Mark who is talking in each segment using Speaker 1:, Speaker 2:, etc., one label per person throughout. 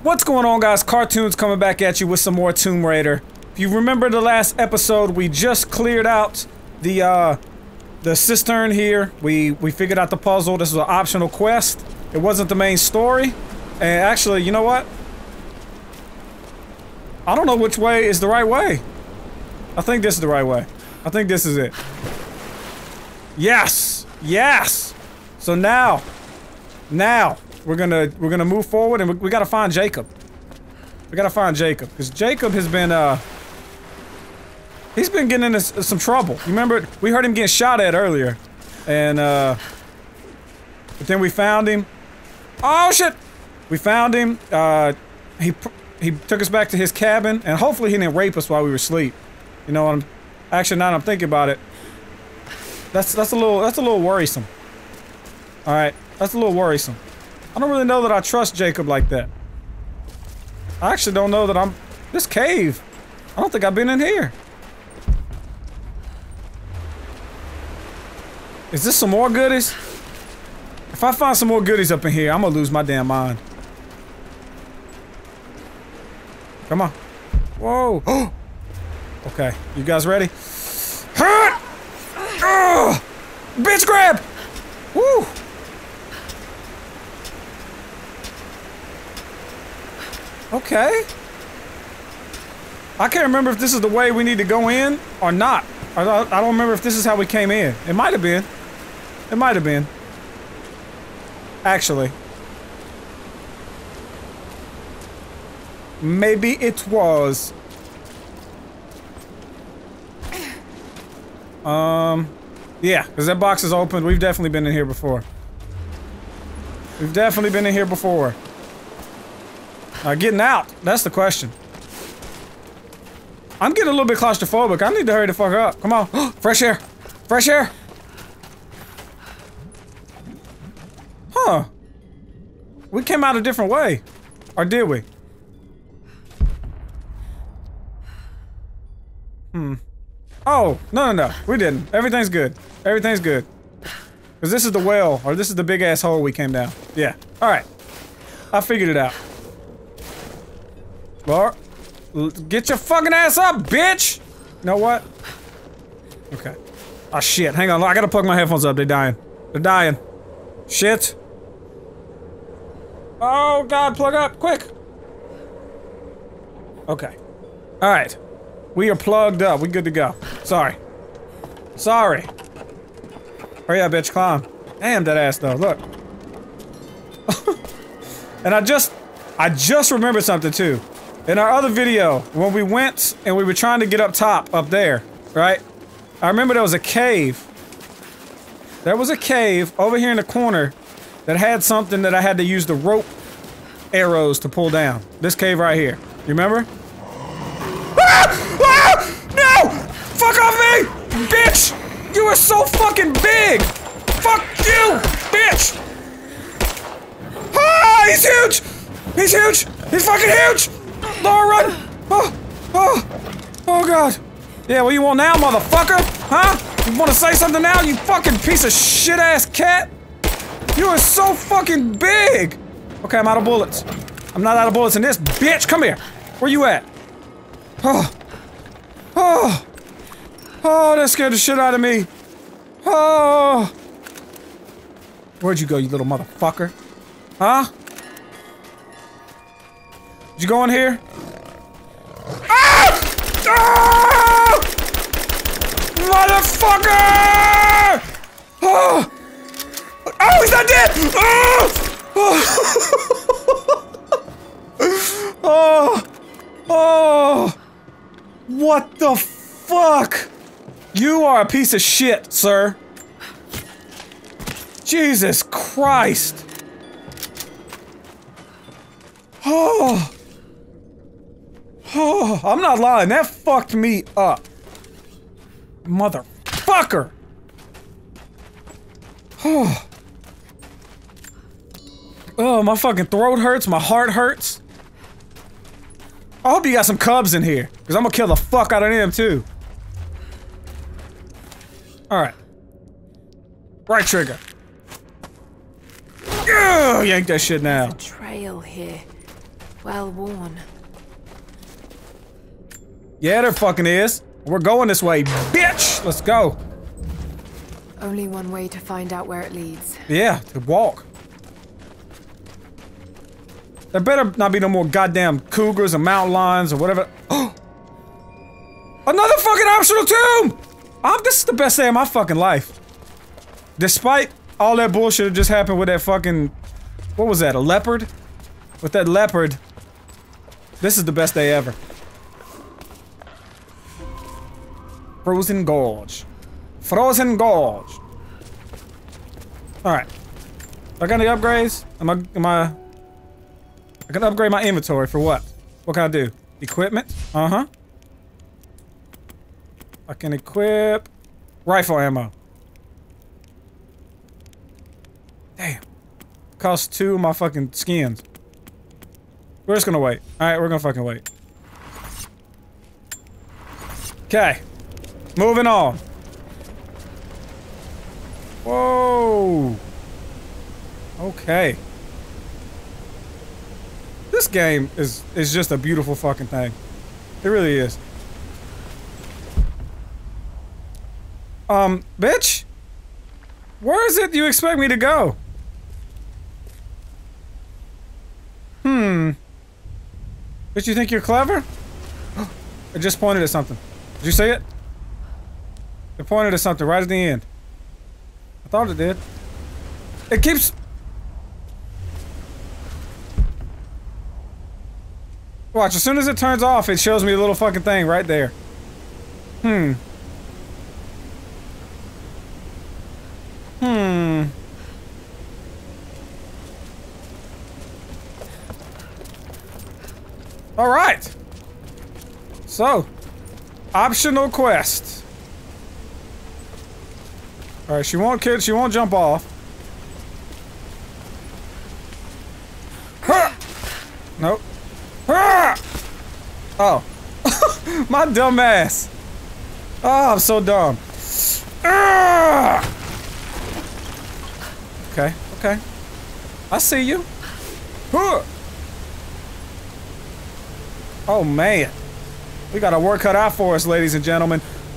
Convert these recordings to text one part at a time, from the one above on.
Speaker 1: What's going on, guys? Cartoons coming back at you with some more Tomb Raider. If you remember the last episode, we just cleared out the cistern here. We figured out the puzzle. This was an optional quest. It wasn't the main story. And actually, you know what? I don't know which way is the right way. I think this is the right way. I think this is it. Yes! Yes! So now we're gonna move forward, and we gotta find Jacob. We gotta find Jacob, because Jacob has been he's been getting into some trouble. You remember, we heard him getting shot at earlier, and but then we found him. Oh shit! We found him. He took us back to his cabin, and hopefully he didn't rape us while we were asleep. You know what? Actually, now that I'm thinking about it, that's a little worrisome. All right, that's a little worrisome. I don't really know that I trust Jacob like that. I actually don't know that this cave, I don't think I've been in here. Is this some more goodies? If I find some more goodies up in here, I'm gonna lose my damn mind. Come on. Whoa. Okay, you guys ready? Bitch grab! Woo! Okay. I can't remember if this is the way we need to go in or not. I don't remember if this is how we came in. It might have been. It might have been. Actually. Maybe it was. Yeah, because that box is open. We've definitely been in here before. We've definitely been in here before. Getting out. That's the question. I'm getting a little bit claustrophobic. I need to hurry the fuck up. Come on. Fresh air. Fresh air. Huh. We came out a different way. Or did we? Oh, no. We didn't. Everything's good. Everything's good. Because this is the well, or this is the big ass hole we came down. Yeah. Alright. I figured it out. Laura, get your fucking ass up, bitch! You know what? Okay. Oh shit, hang on. I gotta plug my headphones up. They're dying. They're dying. Shit. Oh god, plug up, quick! Okay. Alright. We are plugged up. We good to go. Sorry. Sorry. Hurry up, bitch. Climb. Damn that ass though. Look. And I just remembered something too. In our other video, when we went and we were trying to get up top, up there, right? I remember there was a cave. There was a cave over here in the corner that had something that I had to use the rope arrows to pull down. This cave right here. You remember? No! Fuck off me! Bitch! You are so fucking big! Fuck you! Bitch! Ah! He's huge! He's huge! He's fucking huge! Laura, run! Oh god. Yeah, what you want now, motherfucker? Huh? You wanna say something now, you fucking piece of shit ass cat? You are so fucking big! Okay, I'm out of bullets. I'm not out of bullets in this, bitch! Come here! Where you at? Oh, that scared the shit out of me. Oh. Where'd you go, you little motherfucker? Huh? Did you go in here? Ah! Ah! Motherfucker! Oh! Oh, he's not dead! Oh! Oh! Oh! What the fuck? You are a piece of shit, sir. Jesus Christ. Oh. Oh, I'm not lying. That fucked me up. Motherfucker. Oh. Oh, my fucking throat hurts. My heart hurts. I hope you got some cubs in here, because I'm gonna kill the fuck out of them, too. Alright. Right trigger. Yank that shit now.
Speaker 2: There's a trail here. Well worn.
Speaker 1: Yeah, there fucking is. We're going this way, bitch! Let's go.
Speaker 2: Only one way to find out where it leads.
Speaker 1: Yeah, to walk. There better not be no more goddamn cougars or mountain lions or whatever. Another fucking optional tomb! This is the best day of my fucking life. Despite all that bullshit that just happened with that fucking... What was that, a leopard? With that leopard. This is the best day ever. Frozen Gorge. Frozen Gorge. Alright. I got any upgrades? I can upgrade my inventory for what? What can I do? Equipment? Uh-huh. I can equip rifle ammo. Damn. Costs 2 of my fucking skins. We're just gonna wait. Alright, we're gonna fucking wait. Okay. Moving on. Whoa. Okay. This game is just a beautiful fucking thing. It really is. Bitch? Where is it you expect me to go? Bitch, you think you're clever? It just pointed at something. Did you see it? It pointed at something right at the end. I thought it did. It keeps... Watch, as soon as it turns off, it shows me a little fucking thing right there. Alright. So, optional quest. Alright, she won't jump off. Nope. Oh. My dumb ass. Oh, I'm so dumb. Okay, okay. I see you. Oh, man. We got our work cut out for us, ladies and gentlemen.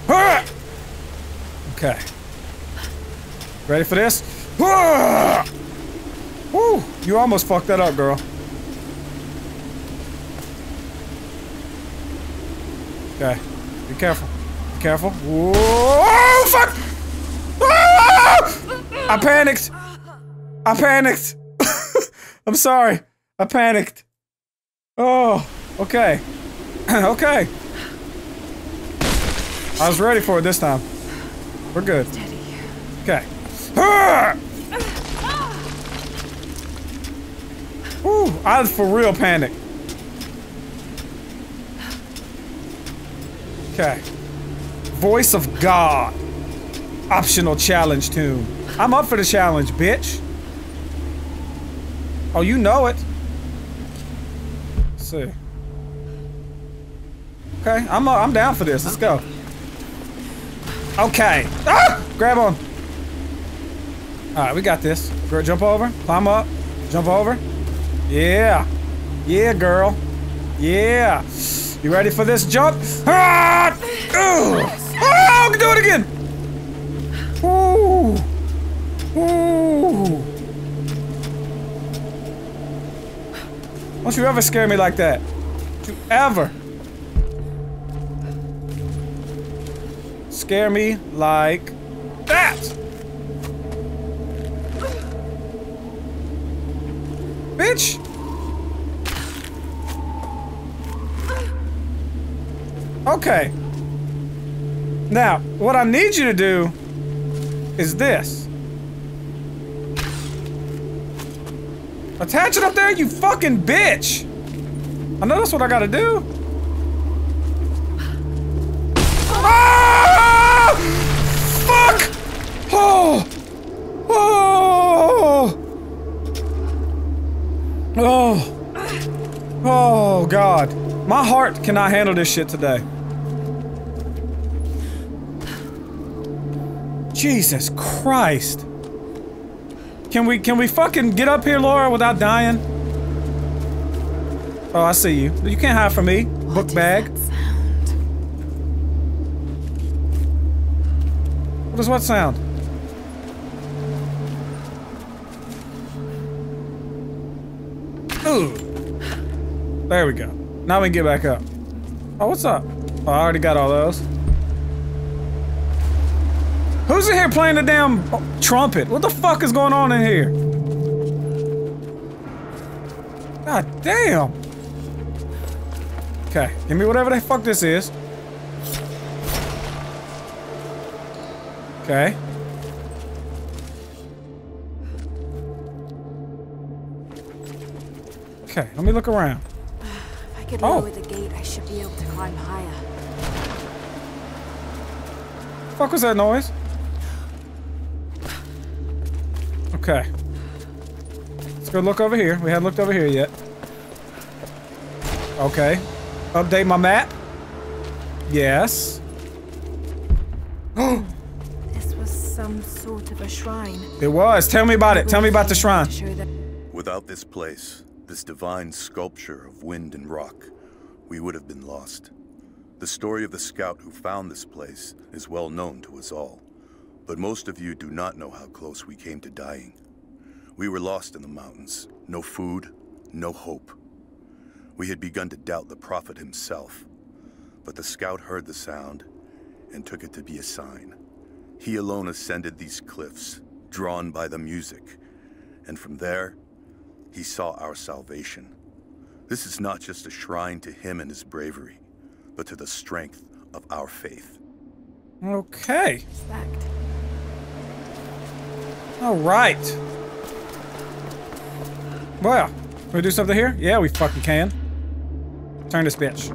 Speaker 1: Okay. Ready for this? Woo! You almost fucked that up, girl. Okay. Be careful. Be careful. Whoa! Fuck! Ah! I panicked. I panicked. I'm sorry. I panicked. Oh, okay. Okay. I was ready for it this time. We're good. Okay. Whew, I was for real panic. Okay. Voice of God. Optional challenge tune. I'm up for the challenge, bitch. Oh, you know it. Let's see. Okay, I'm down for this. Let's go. Okay. Ah! Grab on. Alright, we got this. Girl, jump over. Climb up. Jump over. Yeah. Yeah, girl. Yeah. You ready for this jump? Ah! Oh, do it again. Ooh. Ooh. Don't you ever scare me like that. Don't you ever scare me like that. Bitch. Okay. Now, what I need you to do is this. Attach it up there, you fucking bitch! I know that's what I gotta do. Ah! Fuck! Oh! Oh! Oh! Oh, God. My heart cannot handle this shit today. Jesus Christ. Can we fucking get up here, Laura, without dying? Oh, I see you. You can't hide from me. Book bag.
Speaker 2: That sound?
Speaker 1: What is what sound? Ooh. There we go. Now we can get back up. Oh, what's up? Oh, I already got all those. Who's in here playing the damn trumpet? What the fuck is going on in here? God damn. Okay, give me whatever the fuck this is. Okay. Okay, let me look around.
Speaker 2: If I could lower the gate, I should be able to climb higher.
Speaker 1: Fuck was that noise? Okay. Let's go look over here. We haven't looked over here yet. Okay. Update my map. Yes.
Speaker 2: This was some sort of a shrine.
Speaker 1: It was. Tell me about it. Tell me about the shrine.
Speaker 3: Without this place, this divine sculpture of wind and rock, we would have been lost. The story of the scout who found this place is well known to us all, but most of you do not know how close we came to dying. We were lost in the mountains, no food, no hope. We had begun to doubt the prophet himself, but the scout heard the sound and took it to be a sign. He alone ascended these cliffs, drawn by the music, and from there, he saw our salvation. This is not just a shrine to him and his bravery, but to the strength of our faith.
Speaker 1: Okay.
Speaker 2: Respect.
Speaker 1: All right. Well, can we do something here? Yeah, we fucking can. Turn this bitch.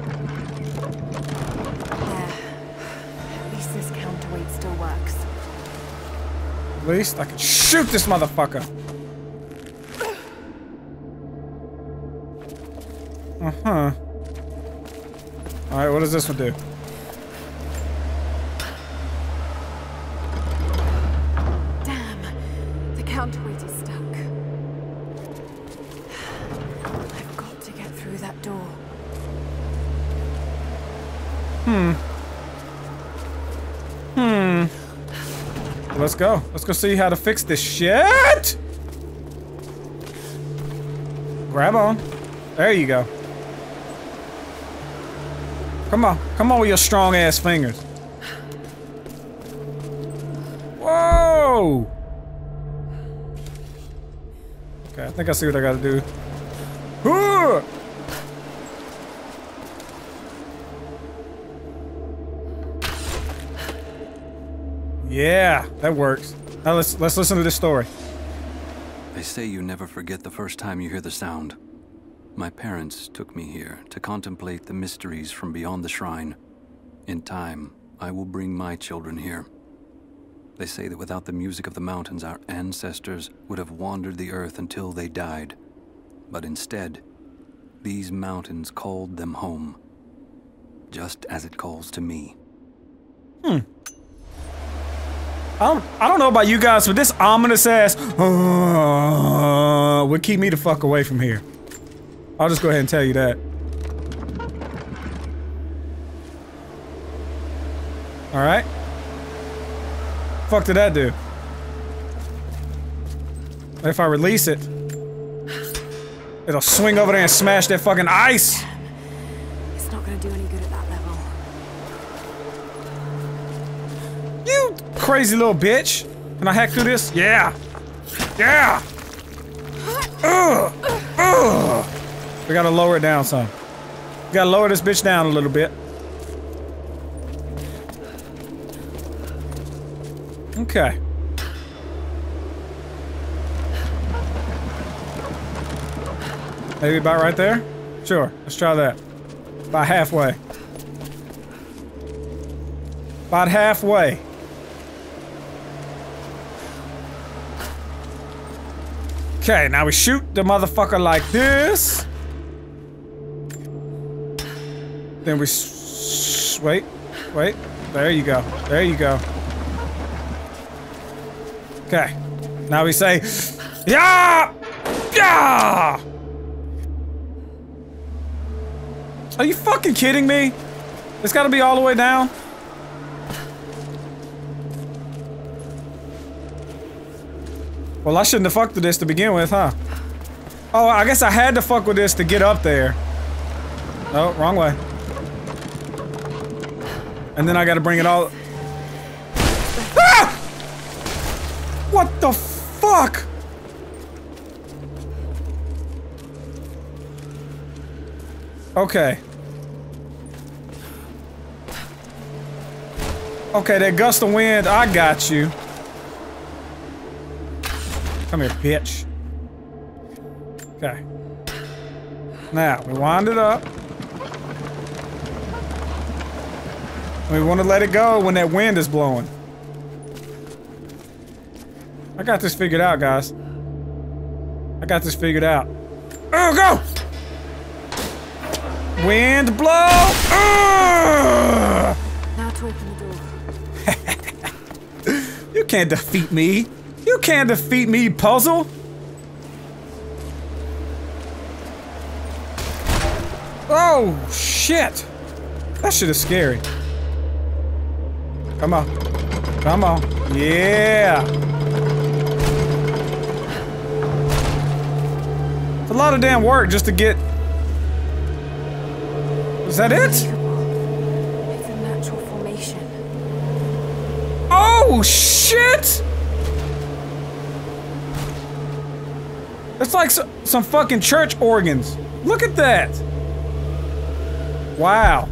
Speaker 2: There. At least this counterweight still works.
Speaker 1: At least I can shoot this motherfucker. Uh-huh. Alright, what does this one do?
Speaker 2: Damn. The counterweight is stuck. I've got to get through that door.
Speaker 1: Let's go. Let's go see how to fix this shit! Grab on. There you go. Come on. Come on with your strong ass fingers. Whoa! Okay, I think I see what I gotta do. Huh! Yeah, that works. Now let's listen to this story.
Speaker 4: They say you never forget the first time you hear the sound. My parents took me here to contemplate the mysteries from beyond the shrine. In time, I will bring my children here. They say that without the music of the mountains, our ancestors would have wandered the earth until they died. But instead, these mountains called them home, just as it calls to me.
Speaker 1: I don't know about you guys, but this ominous ass would keep me the fuck away from here. I'll just go ahead and tell you that. Alright. Fuck did that do? If I release it, it'll swing over there and smash that fucking ice!
Speaker 2: It's not gonna do any good at that level.
Speaker 1: You crazy little bitch! Can I hack through this? Yeah! Yeah! Ugh! Ugh! We gotta lower it down some. We gotta lower this bitch down a little bit. Okay. Maybe about right there? Sure, let's try that. About halfway. About halfway. Okay, now we shoot the motherfucker like this. Then we wait, wait. There you go. There you go. Okay. Now we say, yeah, yeah. Are you fucking kidding me? It's gotta be all the way down. Well, I shouldn't have fucked with this to begin with, huh? Oh, I guess I had to fuck with this to get up there. Oh, wrong way. And then I gotta bring it all... Ah! What the fuck? Okay. Okay, that gust of wind, I got you. Come here, bitch. Okay. Now, we wind it up. We want to let it go when that wind is blowing. I got this figured out, guys. I got this figured out. Oh, go! Wind blow! Ugh!
Speaker 2: Now to open the door.
Speaker 1: You can't defeat me. You can't defeat me, puzzle. Oh, shit. That shit is scary. Come on. Come on. Yeah. It's a lot of damn work just to get... Is that it?
Speaker 2: It's a natural formation.
Speaker 1: Oh, shit! It's like some fucking church organs. Look at that. Wow.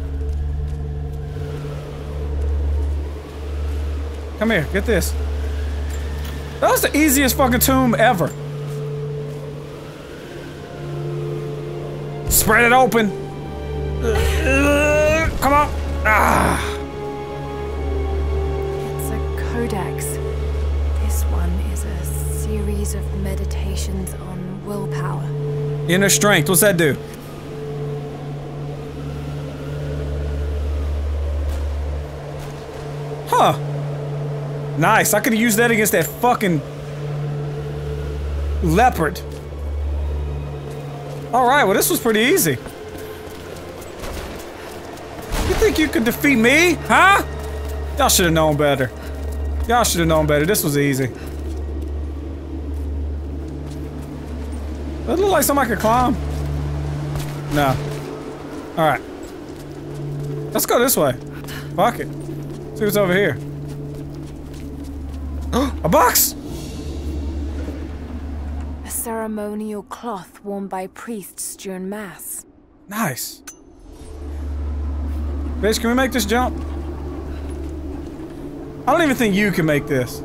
Speaker 1: Come here, get this. That was the easiest fucking tomb ever. Spread it open. Come on. Ah.
Speaker 2: It's a codex. This one is a series of meditations on willpower.
Speaker 1: Inner strength. What's that do? Huh. Nice. I could have used that against that fucking leopard. Alright, well this was pretty easy. You think you could defeat me? Huh? Y'all should have known better. Y'all should have known better. This was easy. Does it look like somebody could climb? No. Alright. Let's go this way. Fuck it. See what's over here. A box!
Speaker 2: A ceremonial cloth worn by priests during mass.
Speaker 1: Nice. Bitch, can we make this jump? I don't even think you can make this.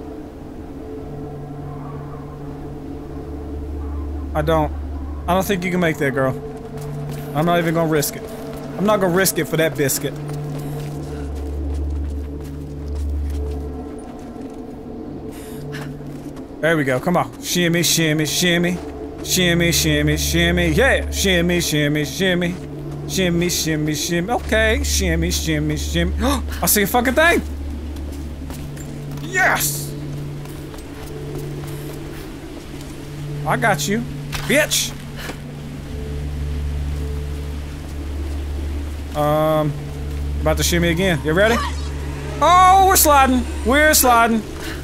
Speaker 1: I don't think you can make that, girl. I'm not even gonna risk it. I'm not gonna risk it for that biscuit. There we go, come on. Shimmy, shimmy, shimmy. Shimmy, shimmy, shimmy. Yeah! Shimmy, shimmy, shimmy. Shimmy, shimmy, shimmy. Okay, shimmy, shimmy, shimmy. I see a fucking thing! Yes! I got you, bitch! About to shimmy again. You ready? Oh, we're sliding! We're sliding!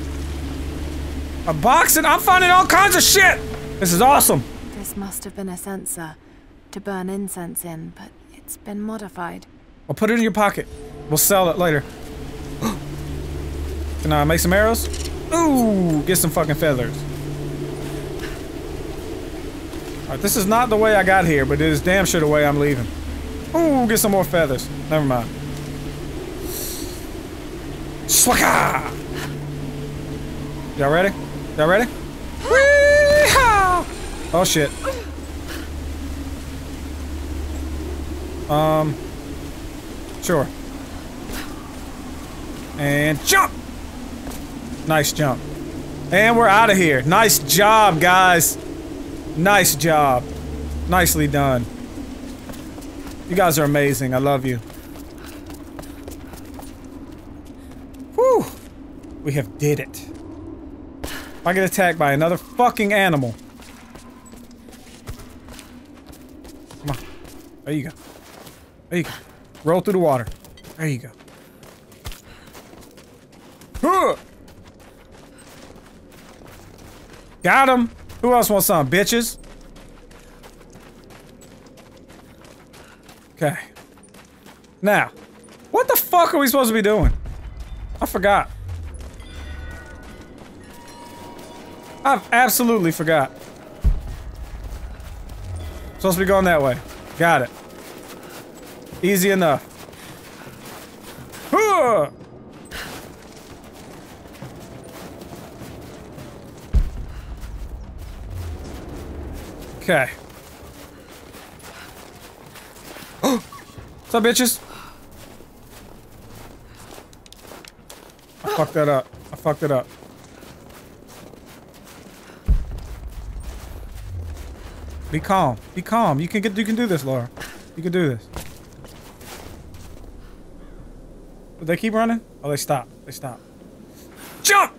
Speaker 1: A box and I'm finding all kinds of shit! This is awesome!
Speaker 2: This must have been a censer to burn incense in, but it's been modified.
Speaker 1: Well, put it in your pocket. We'll sell it later. Can I make some arrows? Ooh, get some fucking feathers. Alright, this is not the way I got here, but it is damn sure the way I'm leaving. Ooh, get some more feathers. Never mind. Swaka! Y'all ready? Y'all ready? Wee-haw! Oh shit. Sure. And jump! Nice jump. And we're out of here. Nice job, guys. Nice job. Nicely done. You guys are amazing. I love you. Whew. We have did it. If I get attacked by another fucking animal. Come on. There you go. There you go. Roll through the water. There you go. Huh. Got him. Who else wants some, bitches? Okay. Now, what the fuck are we supposed to be doing? I forgot. I've absolutely forgot. Supposed to be going that way. Got it. Easy enough. Huh. Okay. What's up, bitches? I fucked that up. I fucked it up. Be calm. Be calm. You can do this, Laura. You can do this. Did they keep running? Oh, they stopped. They stopped. Jump!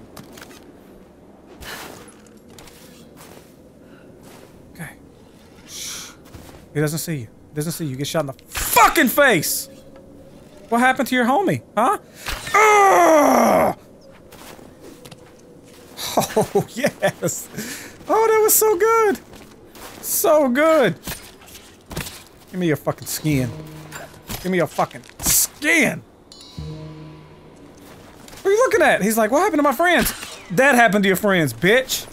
Speaker 1: Okay. Shh. He doesn't see you. He doesn't see you. Get shot in the fucking face! What happened to your homie? Huh? Ugh! Oh, yes! Oh, that was so good! So good! Give me your fucking skin. Give me your fucking skin! What are you looking at? He's like, what happened to my friends? That happened to your friends, bitch!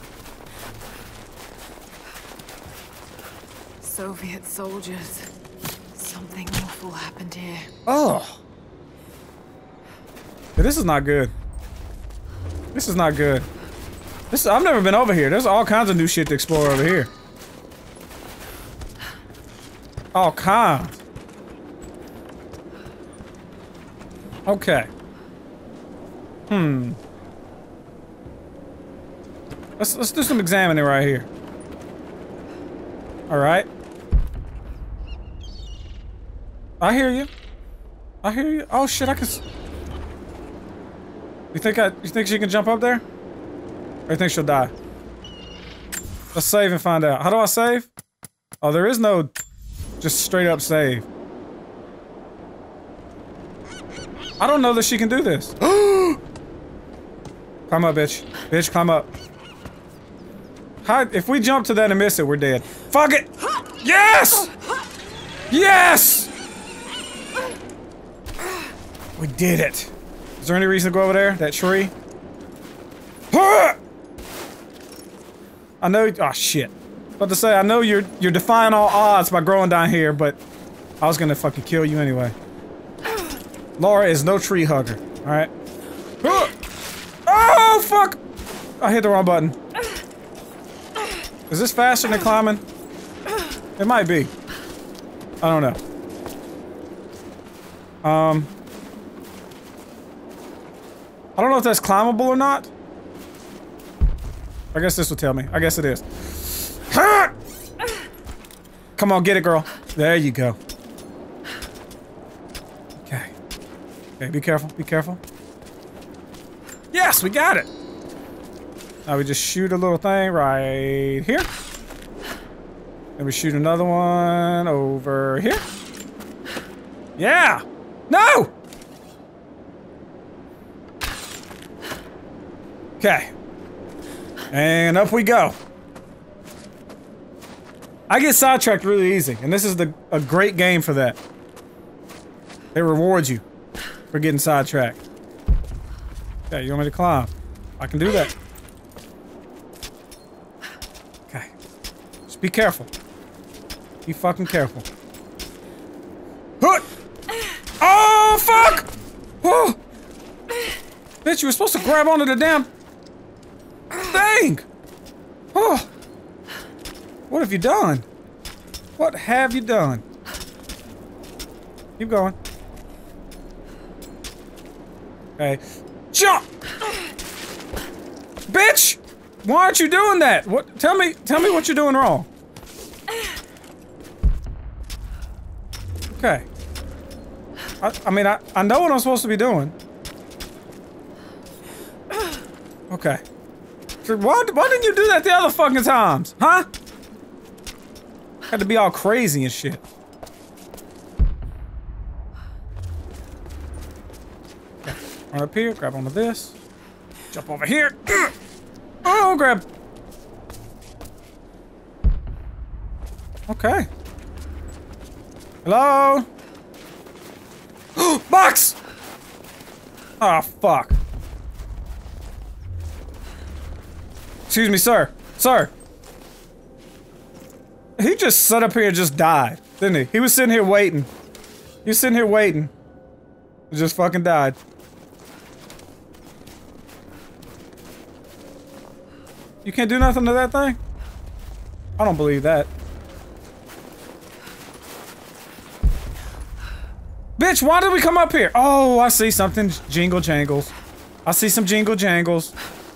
Speaker 2: Soviet soldiers. Something awful happened here.
Speaker 1: Oh! Yeah, this is not good. This is not good. I've never been over here. There's all kinds of new shit to explore over here. All kinds. Okay. Let's do some examining right here. All right. I hear you. I hear you. Oh shit! I can. You think she can jump up there? Or you think she'll die? Let's save and find out. How do I save? Oh, there is no just straight up save. I don't know that she can do this. Climb up, bitch. Bitch, climb up. How, if we jump to that and miss it, we're dead. Fuck it! Yes! Yes! We did it. Is there any reason to go over there? That tree? I know. Oh shit! About to say, I know you're defying all odds by growing down here, but I was gonna fucking kill you anyway. Laura is no tree hugger. All right. Oh fuck! I hit the wrong button. Is this faster than climbing? It might be. I don't know. I don't know if that's climbable or not. I guess this will tell me. I guess it is. Come on, get it, girl. There you go. Okay. Okay, be careful. Be careful. Yes, we got it. Now we just shoot a little thing right here. And we shoot another one over here. Yeah! No! Okay. And up we go. I get sidetracked really easy, and this is a great game for that. It rewards you for getting sidetracked. Okay, you want me to climb? I can do that. Okay. Just be careful. Be fucking careful. Oh, fuck! Oh! Bitch, you were supposed to grab onto the damn thing! Oh! What have you done? What have you done? Keep going. Okay. Jump! Bitch! Why aren't you doing that? What? Tell me what you're doing wrong. Okay. I mean, I know what I'm supposed to be doing. Okay. Why didn't you do that the other fucking times? Huh? Had to be all crazy and shit. Run up here, grab onto this. Jump over here. Oh, grab. Okay. Hello? Box! Oh, fuck. Excuse me, sir. Sir. He just sat up here and just died, didn't he? He was sitting here waiting. He was sitting here waiting. He just fucking died. You can't do nothing to that thing? I don't believe that. Bitch, why did we come up here? Oh, I see something. Jingle jangles. I see some jingle jangles.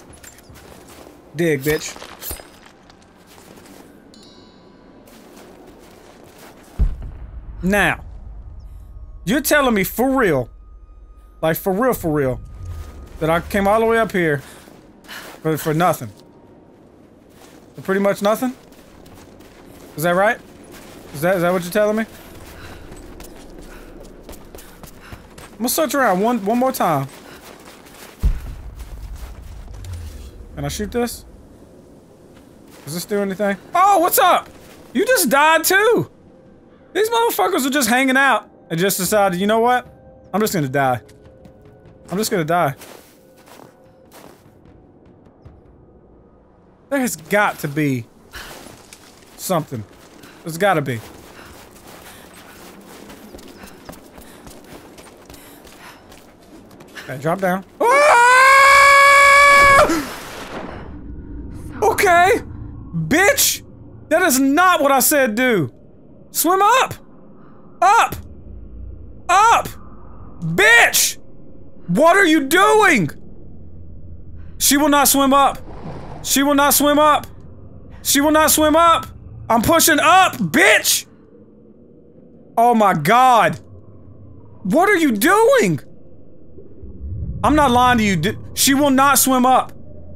Speaker 1: Dig, bitch. Now, you're telling me for real, like for real, that I came all the way up here for nothing? For pretty much nothing? Is that right? Is that what you're telling me? I'm gonna search around one more time. Can I shoot this? Does this do anything? Oh, what's up? You just died too! These motherfuckers are just hanging out and just decided, you know what? I'm just gonna die. I'm just gonna die. There has got to be something. There's gotta be. Okay, drop down. Ah! Okay! Bitch! That is not what I said do! Swim up! Up! Up! Bitch! What are you doing? She will not swim up. She will not swim up. She will not swim up. I'm pushing up, bitch! Oh my god. What are you doing? I'm not lying to you. She will not swim up.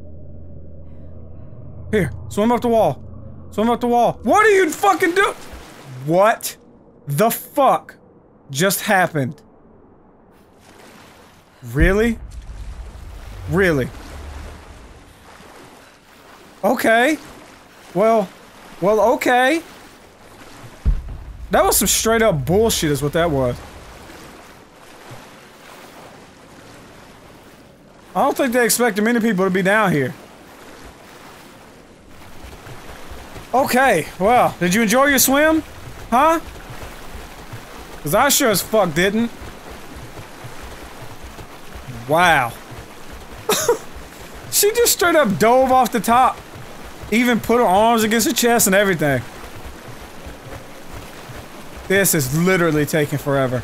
Speaker 1: Here, swim up the wall. Swim up the wall. What are you fucking doing? What the fuck just happened? Really? Really? Okay. Well, okay. That was some straight up bullshit is what that was. I don't think they expected many people to be down here. Okay, well, did you enjoy your swim? Huh? Cause I sure as fuck didn't. Wow. She just straight up dove off the top. Even put her arms against her chest and everything. This is literally taking forever.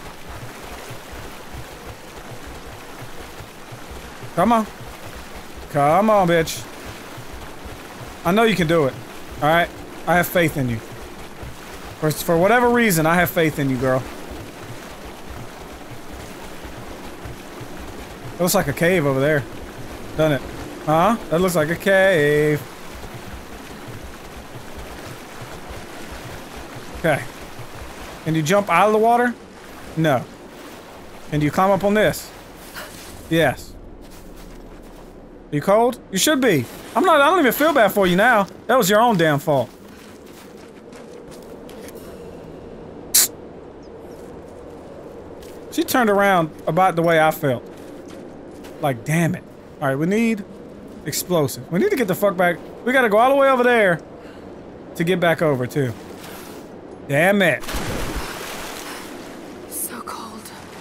Speaker 1: Come on. Come on, bitch. I know you can do it. Alright? I have faith in you. For whatever reason, I have faith in you, girl. Looks like a cave over there. Doesn't it? Huh? That looks like a cave. Okay. Can you jump out of the water? No. Can you climb up on this? Yes. Are you cold? You should be. I don't even feel bad for you now. That was your own damn fault. She turned around about the way I felt. Like, damn it. Alright, we need explosive. We need to get the fuck back. We gotta go all the way over there to get back over, too. Damn it.
Speaker 2: So cold.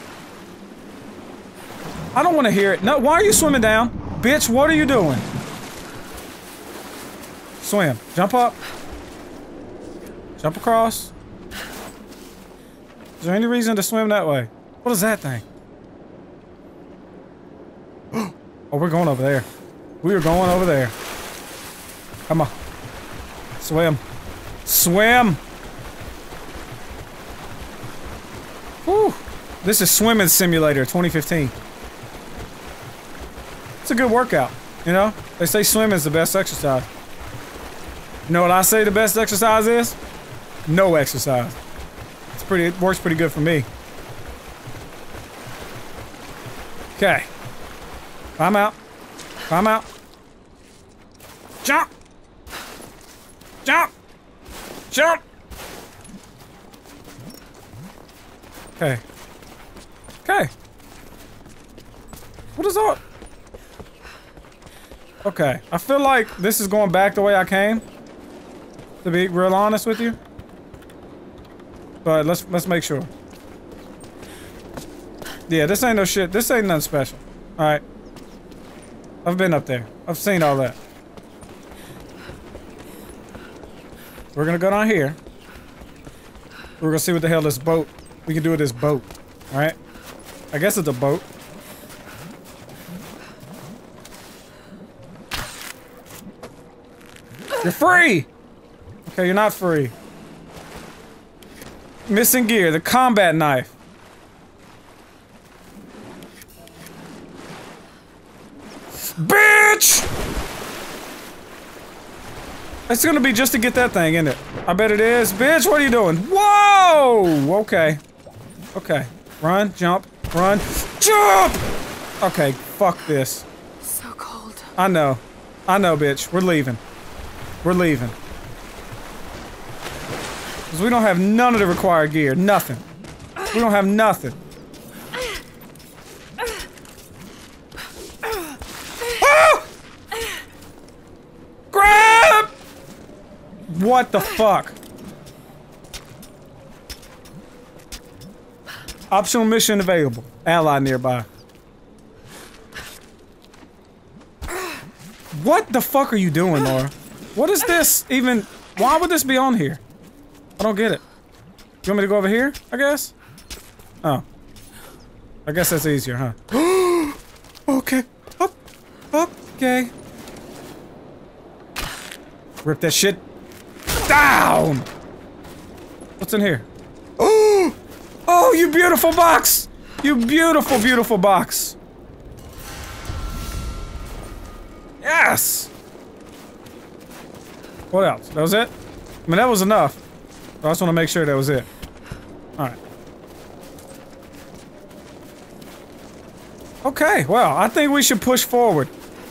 Speaker 1: I don't want to hear it. No, why are you swimming down? Bitch, what are you doing? Swim. Jump up. Jump across. Is there any reason to swim that way? What is that thing? Oh, we're going over there. We are going over there. Come on. Swim. Swim! Whew. This is Swimming Simulator 2015. It's a good workout, you know? They say swimming is the best exercise. You know what I say the best exercise is? No exercise. It works pretty good for me. Okay. Climb out. Climb out. Jump! Jump! Jump! Okay. Okay. What is up? Okay. I feel like this is going back the way I came. To be real honest with you. But let's make sure. Yeah, this ain't no shit. This ain't nothing special. Alright. I've been up there. I've seen all that. We're gonna go down here. We're gonna see what the hell this boat we can do with this boat. Alright? I guess it's a boat. You're free! Okay, you're not free. Missing gear, the combat knife. Bitch! It's gonna be just to get that thing, isn't it? I bet it is. Bitch, what are you doing? Whoa! Okay. Okay. Run, jump, run, jump! Okay, fuck this.
Speaker 2: So cold.
Speaker 1: I know. I know, bitch. We're leaving. We're leaving. Because we don't have none of the required gear. Nothing. We don't have nothing. Ah! Grab! What the fuck? Optional mission available. Ally nearby. What the fuck are you doing, Laura? What is this even? Why would this be on here? I don't get it. You want me to go over here, I guess? Oh. I guess that's easier, huh? Okay. Oh. Okay. Rip that shit down! What's in here? Oh! Oh, you beautiful box! You beautiful, beautiful box. Yes! What else? That was it? I mean, that was enough. I just want to make sure that was it. Alright. Okay, well, I think we should push forward.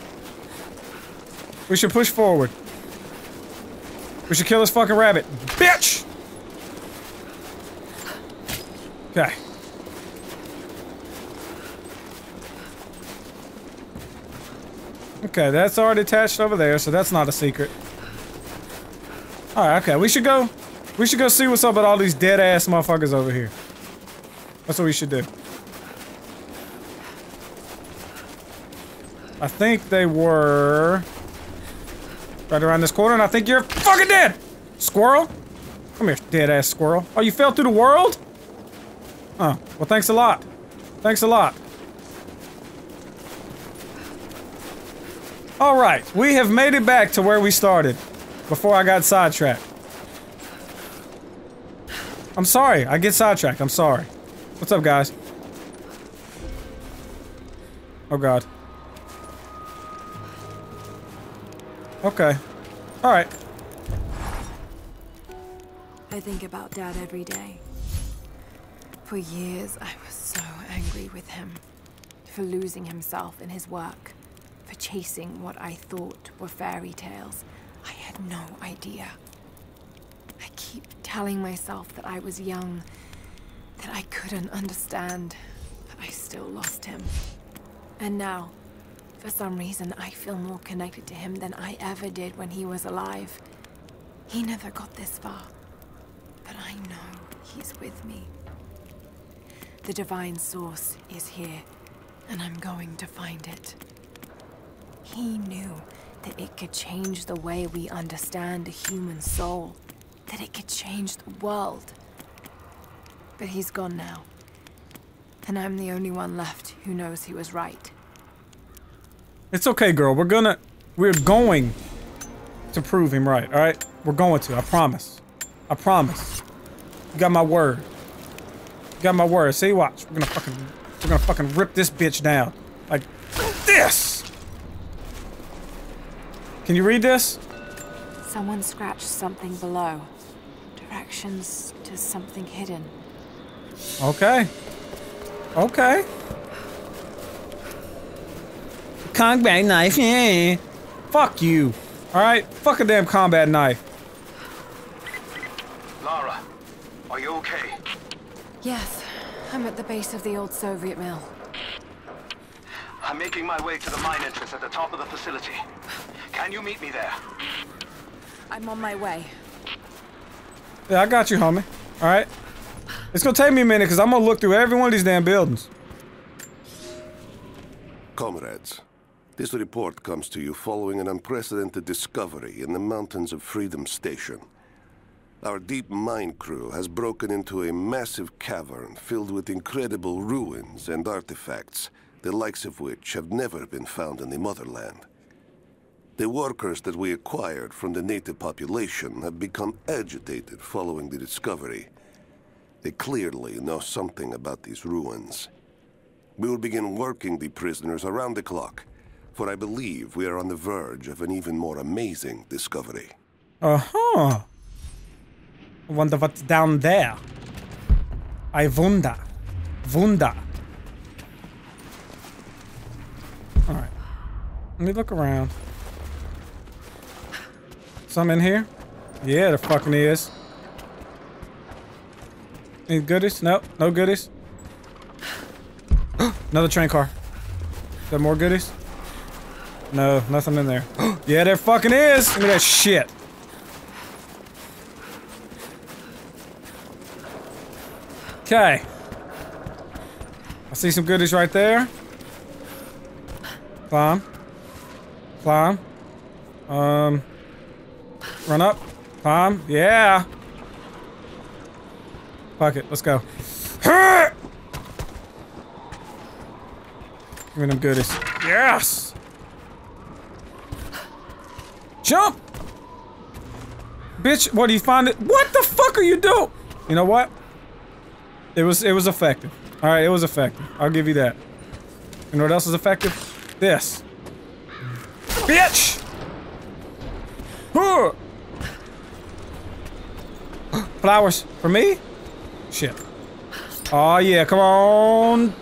Speaker 1: We should push forward. We should kill this fucking rabbit. Bitch! Okay. Okay, that's already attached over there, so that's not a secret. Alright, okay, we should go see what's up with all these dead-ass motherfuckers over here. That's what we should do. I think they were right around this corner, and I think you're fucking dead! Squirrel? Come here, dead-ass squirrel. Oh, you fell through the world? Oh, well, thanks a lot. Thanks a lot. Alright, we have made it back to where we started. Before I got sidetracked. I'm sorry, I get sidetracked, I'm sorry. What's up, guys? Oh god. Okay. Alright.
Speaker 2: I think about Dad every day. For years, I was so angry with him. For losing himself in his work. For chasing what I thought were fairy tales. I had no idea. I keep telling myself that I was young, that I couldn't understand, but I still lost him. And now, for some reason, I feel more connected to him than I ever did when he was alive. He never got this far, but I know he's with me. The divine source is here, and I'm going to find it. He knew that it could change the way we understand the human soul. That it could change the world. But he's gone now. And I'm the only one left who knows he was right.
Speaker 1: It's okay, girl. We're going to prove him right, alright? We're going to, I promise. I promise. You got my word. You got my word. See, watch. We're gonna fucking rip this bitch down. Like this! Can you read this?
Speaker 2: Someone scratched something below. Directions to something hidden.
Speaker 1: Okay. Okay. combat knife. Yeah. Fuck you. Alright? Fuck a damn combat knife.
Speaker 5: Lara, are you okay?
Speaker 2: Yes, I'm at the base of the old Soviet mill.
Speaker 5: I'm making my way to the mine entrance at the top of the facility. Can you meet me there?
Speaker 2: I'm on my way.
Speaker 1: Yeah, I got you, homie. Alright? It's gonna take me a minute, because I'm gonna look through every one of these damn buildings.
Speaker 6: Comrades, this report comes to you following an unprecedented discovery in the mountains of Freedom Station. Our deep mine crew has broken into a massive cavern filled with incredible ruins and artifacts, the likes of which have never been found in the motherland. The workers that we acquired from the native population have become agitated following the discovery. They clearly know something about these ruins. We will begin working the prisoners around the clock, for I believe we are on the verge of an even more amazing discovery.
Speaker 1: Uh-huh. I wonder what's down there. I wonder. Wunder. Alright. Let me look around. Some in here? Yeah, there fucking is. Any goodies? Nope, no goodies. Another train car. Is there more goodies? No, nothing in there. Yeah, there fucking is! Give me that shit. Okay. I see some goodies right there. Climb. Climb. Run up. Climb. Yeah. Fuck it. Let's go. Give me them goodies. Yes! Jump! Bitch, what do you find it? What the fuck are you doing? You know what? It was effective. Alright, it was effective. I'll give you that. You know what else is effective? This. Bitch! Huh. Flowers. For me? Shit. Oh yeah, come on.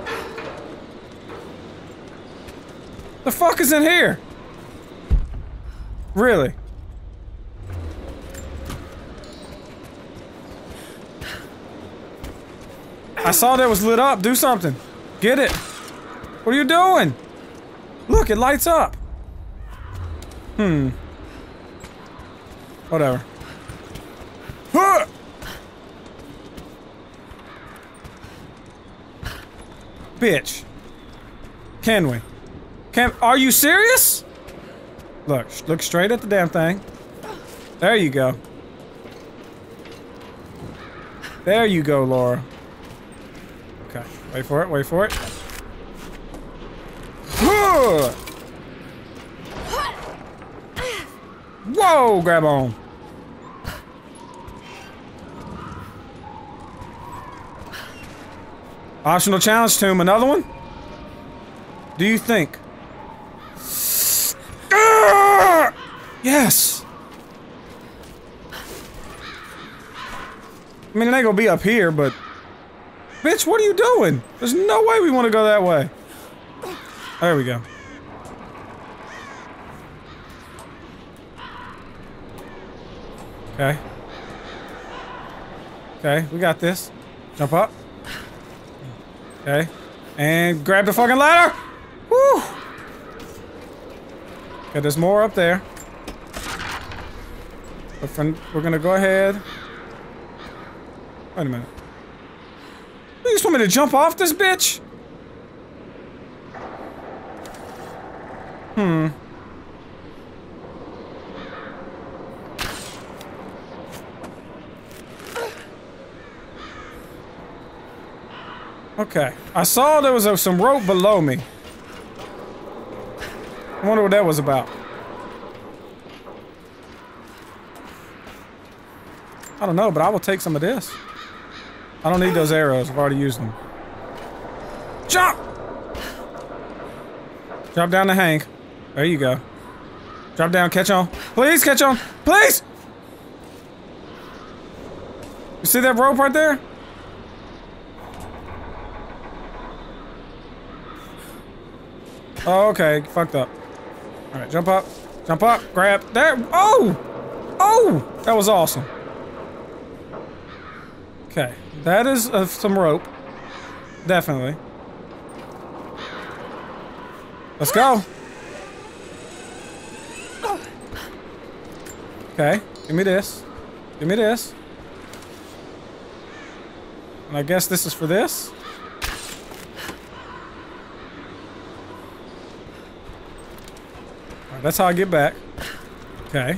Speaker 1: The fuck is in here? Really? I saw that was lit up. Do something. Get it. What are you doing? Look, it lights up. Whatever. Huh! Bitch. Can we? Are you serious? Look straight at the damn thing. There you go. There you go, Laura. Okay, wait for it, wait for it. Whoa, grab on. Optional challenge tomb, another one? Do you think? Yes! I mean, it ain't gonna be up here, but... Bitch, what are you doing? There's no way we want to go that way. There we go. Okay. Okay, we got this. Jump up. Okay. And grab the fucking ladder! Woo! Okay, there's more up there. But we're gonna go ahead. Wait a minute. You just want me to jump off this bitch? Okay. I saw there was some rope below me. I wonder what that was about. I don't know, but I will take some of this. I don't need those arrows. I've already used them. Jump! Drop down the hang. There you go. Drop down, catch on. Please, catch on. Please! You see that rope right there? Oh, okay. Fucked up. All right, jump up. Jump up. Grab. There. Oh! Oh! That was awesome. Okay. That is some rope. Definitely. Let's go. Okay. Give me this. Give me this. And I guess this is for this. Alright, that's how I get back. Okay.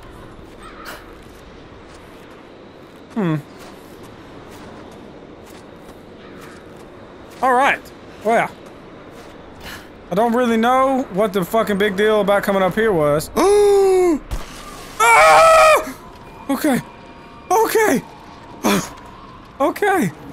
Speaker 1: Alright. Well. I don't really know what the fucking big deal about coming up here was. Ah! Okay. Okay. Okay.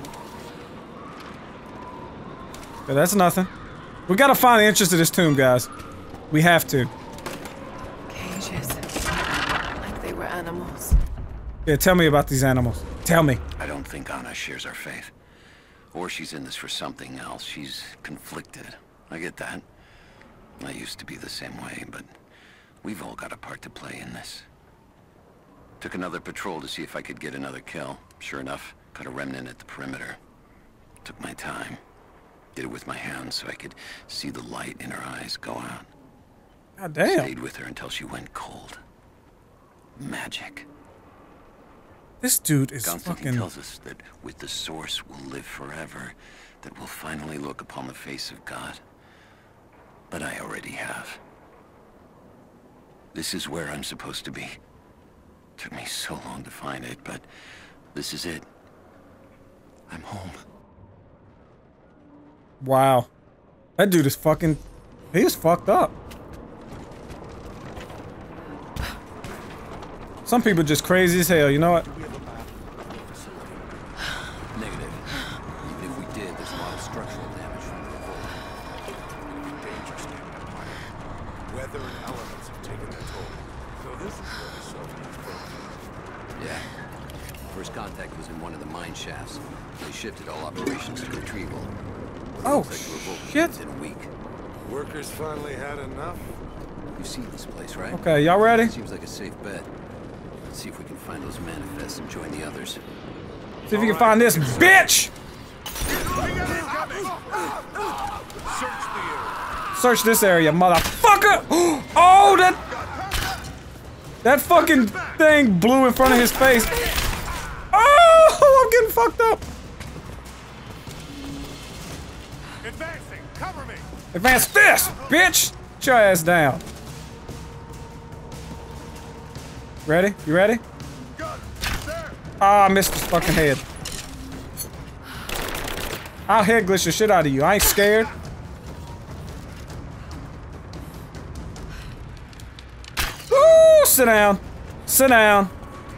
Speaker 1: Yeah, that's nothing. We gotta find the entrance to this tomb, guys. We have to.
Speaker 2: Cages. Like they were animals.
Speaker 1: Yeah, tell me about these animals. Tell me.
Speaker 7: I don't think Anna shares our faith. Or she's in this for something else. She's conflicted. I get that. I used to be the same way, but we've all got a part to play in this. Took another patrol to see if I could get another kill. Sure enough, got a remnant at the perimeter. Took my time. Did it with my hands so I could see the light in her eyes go out.
Speaker 1: God damn.
Speaker 7: Stayed with her until she went cold. Magic.
Speaker 1: This dude is
Speaker 7: Constantine
Speaker 1: fucking...
Speaker 7: tells us that with the Source we'll live forever, that we'll finally look upon the face of God. But I already have. This is where I'm supposed to be. Took me so long to find it, but this is it. I'm home.
Speaker 1: Wow. That dude is fucking... He is fucked up. Some people just crazy as hell, you know what?
Speaker 4: Negative. Even if we did, there's a lot of structural damage from the revolt.
Speaker 6: Dangerous getting apart. Weather and elements have taken their toll. So this is where the Soviets focus.
Speaker 4: Yeah. First contact was in one of the mine shafts. They shifted all operations to retrieval.
Speaker 1: Oh,
Speaker 4: Looks like the revolt
Speaker 1: shit.
Speaker 4: begins in a week.
Speaker 6: Workers finally had enough?
Speaker 4: You've seen this place, right?
Speaker 1: Okay, y'all ready?
Speaker 4: Seems like a safe bet. Let's see if we can find those manifests and join the others.
Speaker 1: See if you can find this bitch! Search this area, motherfucker! Oh, that fucking thing blew in front of his face. Oh, I'm getting fucked up.
Speaker 6: Advancing! Cover me!
Speaker 1: Advance this, bitch! Get your ass down. Ready? You ready? Ah, I missed his fucking head. I'll head glitch the shit out of you. I ain't scared. Ooh, sit down. Sit down.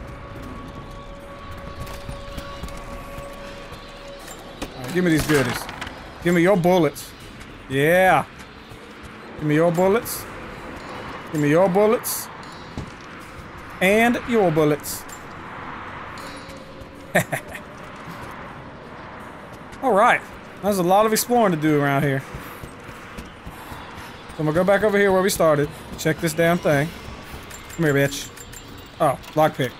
Speaker 1: Alright, give me these goodies. Give me your bullets. Yeah. Give me your bullets. Give me your bullets. And your bullets. Alright. There's a lot of exploring to do around here. So I'm gonna go back over here where we started. Check this damn thing. Come here, bitch. Oh, lockpick.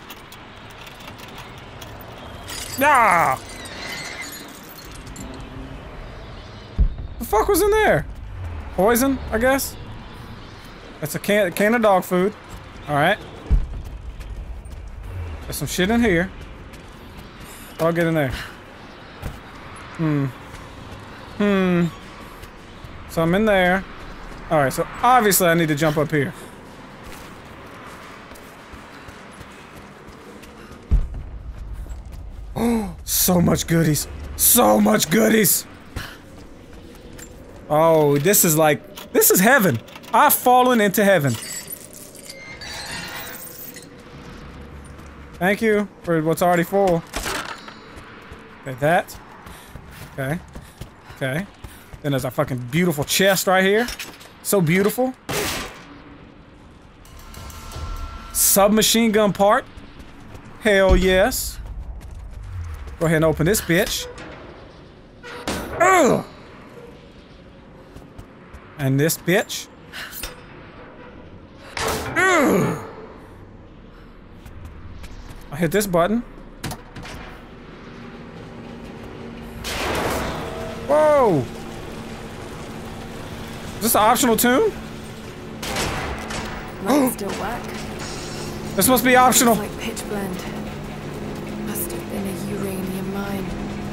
Speaker 1: Ah! The fuck was in there? Poison, I guess? That's a can of dog food. Alright. There's some shit in here. I'll get in there. So I'm in there. Alright, so obviously I need to jump up here. Oh, so much goodies. So much goodies. Oh, this is like... This is heaven. I've fallen into heaven. Thank you for what's already full. Okay, that. Okay. Okay. Then there's a fucking beautiful chest right here. So beautiful. Submachine gun part. Hell yes. Go ahead and open this bitch. Ugh! And this bitch. Ugh. I hit this button. Whoa! Is this an optional tune?
Speaker 2: Might still work.
Speaker 1: This must be optional.
Speaker 2: It's like pitch blend. Must have been a uranium mine.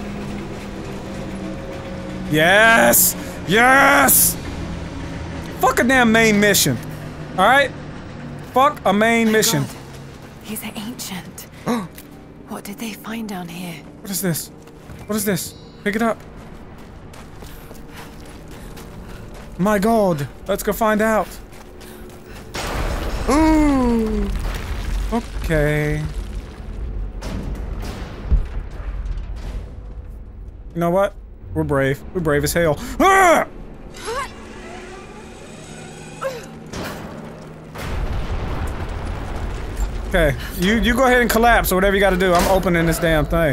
Speaker 1: Yes! Yes! Fuck a damn main mission. Alright? Fuck a main mission.
Speaker 2: God, he's ancient. What did they find down here?
Speaker 1: What is this? What is this? Pick it up. My god. Let's go find out. Ooh. Okay. You know what? We're brave. We're brave as hell. Ah! Okay, you go ahead and collapse or whatever you gotta do. I'm opening this damn thing.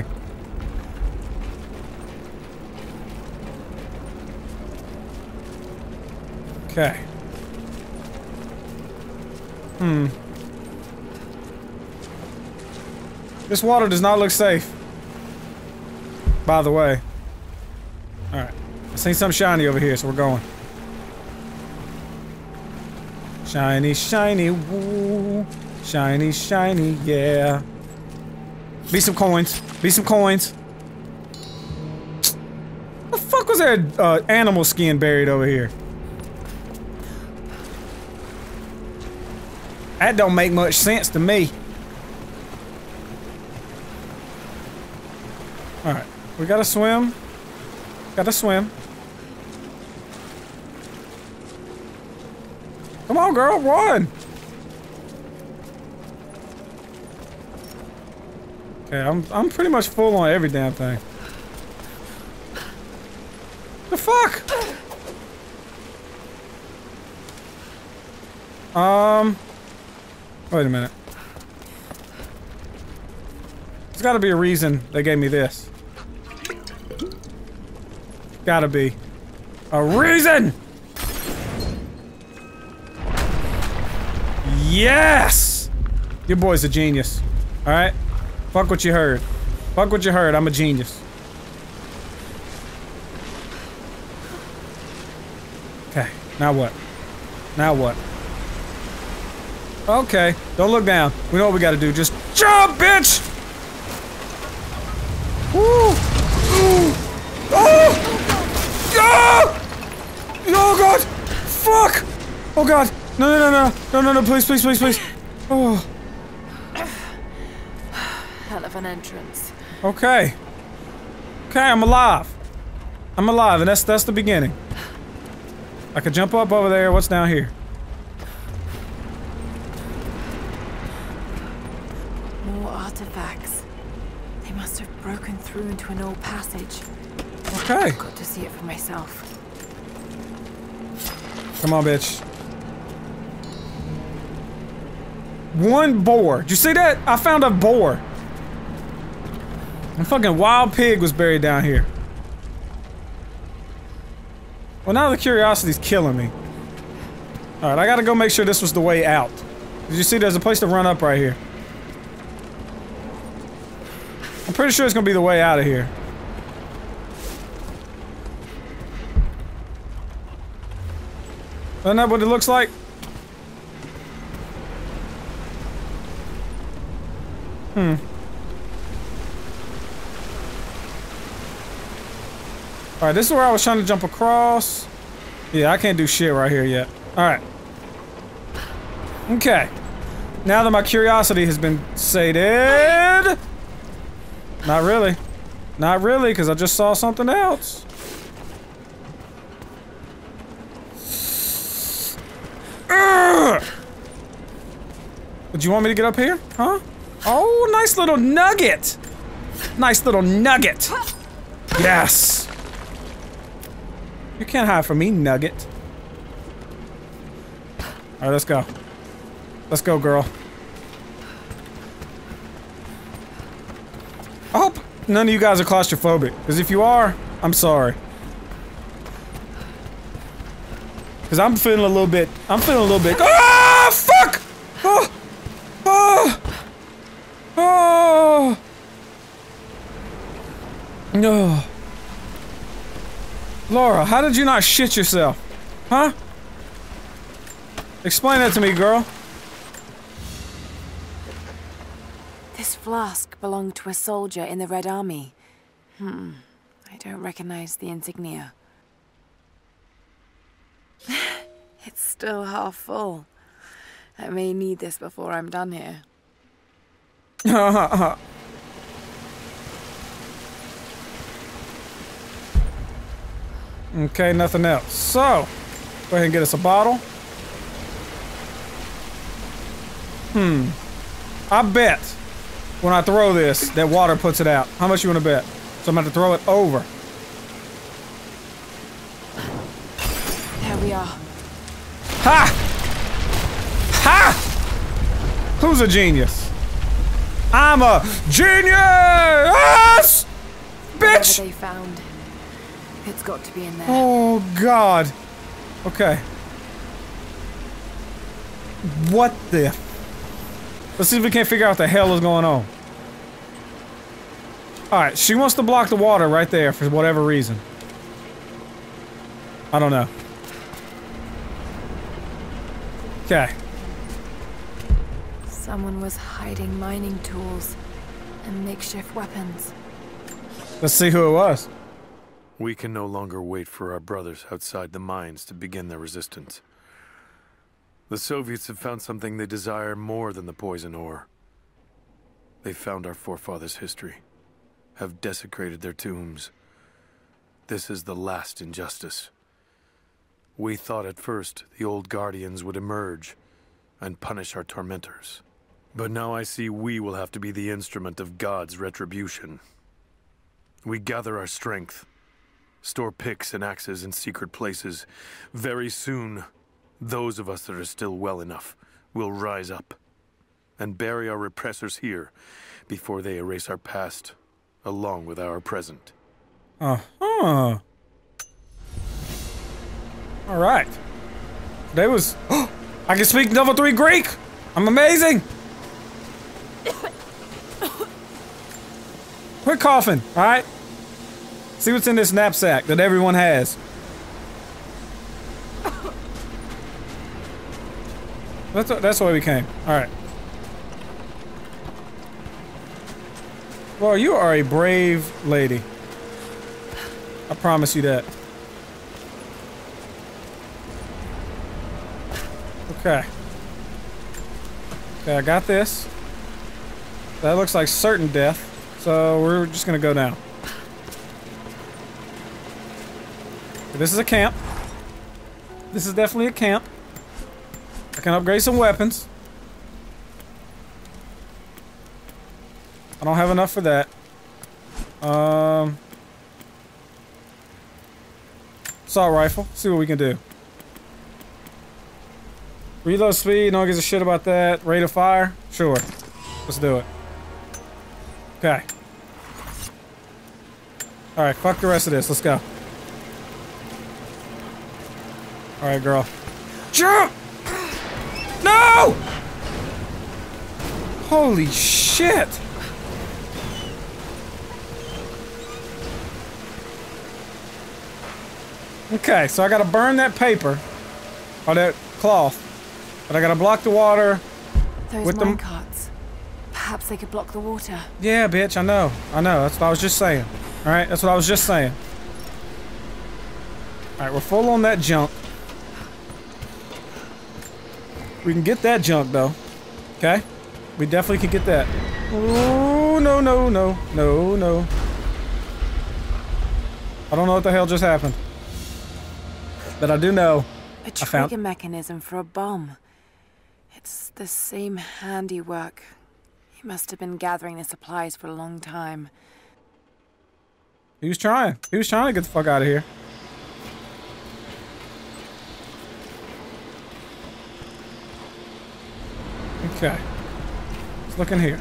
Speaker 1: Okay. This water does not look safe. By the way. Alright. I seen something shiny over here, so we're going. Shiny, shiny, woo. Shiny, shiny, yeah. Be some coins. Be some coins. The fuck was that animal skin buried over here? That don't make much sense to me. Alright. We gotta swim. Gotta swim. Come on, girl, run! Okay, I'm pretty much full on every damn thing. The fuck? Wait a minute. There's gotta be a reason they gave me this. Gotta be. A reason! Yes! Your boy's a genius. Alright? Fuck what you heard. Fuck what you heard. I'm a genius. Okay. Now what? Now what? Okay. Don't look down. We know what we gotta do. Just jump, bitch! Woo! Ooh. Oh! Oh! Oh god! Fuck! Oh god! No, no, no, no, no, no, no, please, please, please, please. Oh.
Speaker 2: Hell of an entrance.
Speaker 1: Okay. Okay, I'm alive. I'm alive, and that's the beginning. I could jump up over there. What's down here?
Speaker 2: More artifacts. They must have broken through into an old passage.
Speaker 1: Okay.
Speaker 2: I've got to see it for myself.
Speaker 1: Come on, bitch. One boar. Did you see that? I found a boar. A fucking wild pig was buried down here. Well, now the curiosity's killing me. Alright, I gotta go make sure this was the way out. Did you see there's a place to run up right here? I'm pretty sure it's gonna be the way out of here. Isn't that what it looks like? Alright, this is where I was trying to jump across. Yeah, I can't do shit right here yet. Alright. Okay. Now that my curiosity has been sated. Not really. Not really, because I just saw something else. Ugh! Would you want me to get up here? Huh? Oh, nice little nugget! Nice little nugget! Yes! You can't hide from me, nugget. Alright, let's go. Let's go, girl. I hope none of you guys are claustrophobic, because if you are, I'm sorry. Cause I'm feeling a little bit. Ah, fuck! Oh, oh, oh, no. Laura, how did you not shit yourself? Huh? Explain that to me, girl.
Speaker 2: This flask belonged to a soldier in the Red Army. I don't recognize the insignia. It's still half full. I may need this before I'm done here.
Speaker 1: Okay, nothing else. So, go ahead and get us a bottle. I bet when I throw this, that water puts it out. How much you want to bet? So I'm going to throw it over.
Speaker 2: There we are.
Speaker 1: Ha! Ha! Who's a genius? I'm a genius!
Speaker 2: Whatever
Speaker 1: Bitch!
Speaker 2: they found, it's got to be in there.
Speaker 1: Oh, God. Okay. What the... Let's see if we can't figure out what the hell is going on. Alright, she wants to block the water right there for whatever reason. I don't know. Okay.
Speaker 2: Someone was hiding mining tools and makeshift weapons.
Speaker 1: Let's see who it was.
Speaker 8: We can no longer wait for our brothers outside the mines to begin their resistance. The Soviets have found something they desire more than the poison ore. They found our forefathers' history, have desecrated their tombs. This is the last injustice. We thought at first the old guardians would emerge and punish our tormentors. But now I see we will have to be the instrument of God's retribution. We gather our strength, store picks and axes in secret places. Very soon, those of us that are still well enough will rise up and bury our repressors here before they erase our past along with our present.
Speaker 1: Uh-huh. Alright. They was... I can speak level 3 Greek! I'm amazing! Quit coughing, alright? See what's in this knapsack that everyone has. That's why we came. Alright. Well, you are a brave lady. I promise you that. Okay. Okay, I got this. That looks like certain death. So we're just gonna go down. This is a camp. This is definitely a camp. I can upgrade some weapons. I don't have enough for that. Assault rifle. See what we can do. Reload speed. No one gives a shit about that. Rate of fire. Sure. Let's do it. Okay. Alright, fuck the rest of this. Let's go. Alright, girl. Jump! No! Holy shit! Okay, so I gotta burn that paper. Or that cloth. But I gotta block the water.
Speaker 2: Those
Speaker 1: with
Speaker 2: mine carts. Perhaps they could block the water.
Speaker 1: Yeah, bitch, I know. I know. That's what I was just saying. Alright, that's what I was just saying. Alright, we're full on that junk. We can get that junk, though. Okay? We definitely can get that. Oh, no, no, no. No, no. I don't know what the hell just happened. But I do know
Speaker 2: A trigger mechanism for a bomb. It's the same handiwork. He must have been gathering the supplies for a long time.
Speaker 1: He was trying. He was trying to get the fuck out of here. Okay. Let's look in here.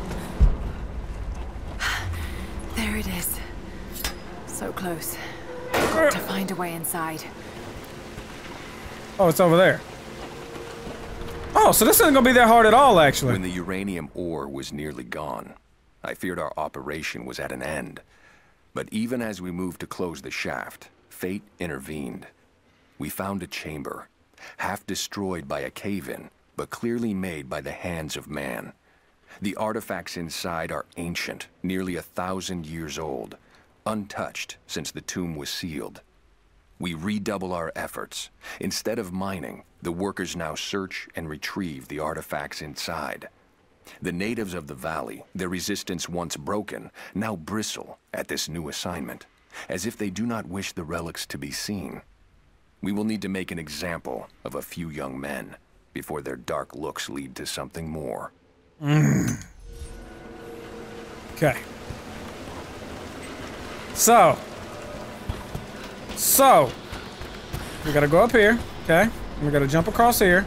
Speaker 2: There it is. So close. Got to find a way inside.
Speaker 1: Oh, it's over there. Oh, so this isn't gonna be that hard at all, actually.
Speaker 9: When the uranium ore was nearly gone, I feared our operation was at an end. But even as we moved to close the shaft, fate intervened. We found a chamber, half destroyed by a cave-in, but clearly made by the hands of man. The artifacts inside are ancient, nearly 1,000 years old, untouched since the tomb was sealed. We redouble our efforts. Instead of mining, the workers now search and retrieve the artifacts inside. The natives of the valley, their resistance once broken, now bristle at this new assignment, as if they do not wish the relics to be seen. We will need to make an example of a few young men before their dark looks lead to something more.
Speaker 1: Okay. So, we gotta go up here, okay? And we gotta jump across here.